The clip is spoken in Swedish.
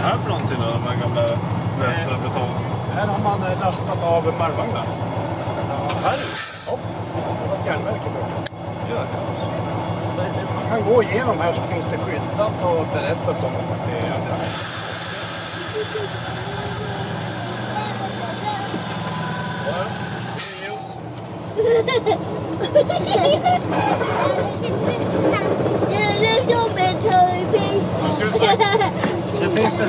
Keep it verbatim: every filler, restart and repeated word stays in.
här för någonting då? De här gamla resterna betong? Här har man lastat av marmvagnar. Ja, här är det. Ja, det var ett järnverk i början. Ja, ja. Man kan gå igenom här så finns det skyltat och berättat om det är det. Ja,